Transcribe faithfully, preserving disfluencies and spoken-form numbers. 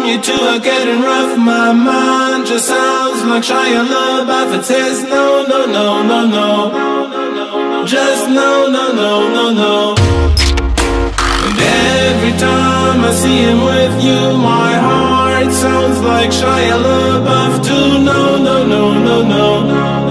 you two are getting rough. My mind just sounds like Shia LaBeouf. It says no, no, no, no, no. Just no, no, no, no, no. And every time I see him with you, my heart sounds like Shia LaBeouf too. No, no, no, no, no.